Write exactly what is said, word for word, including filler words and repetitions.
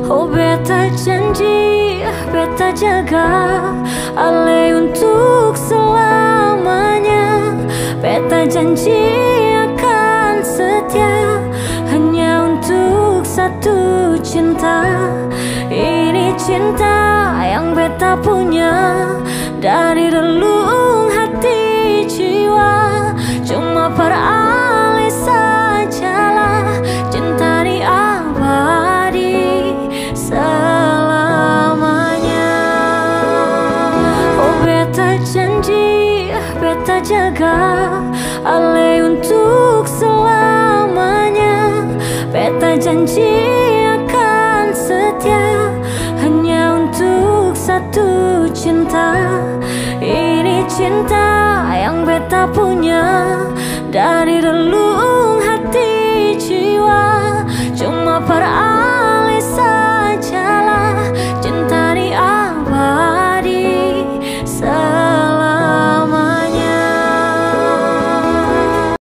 Oh beta janji, beta jaga Ale untuk selamanya. Beta janji akan setia hanya untuk satu cinta. Ini cinta yang beta punya dari relung hati jiwa. Cuma peralih sajalah cinta di abadi selamanya. Oh beta janji, beta jaga Ale untuk selamanya. Beta janji akan setia hanya untuk satu cinta. Ini cinta yang beta punya dari relung hati jiwa. Cuma para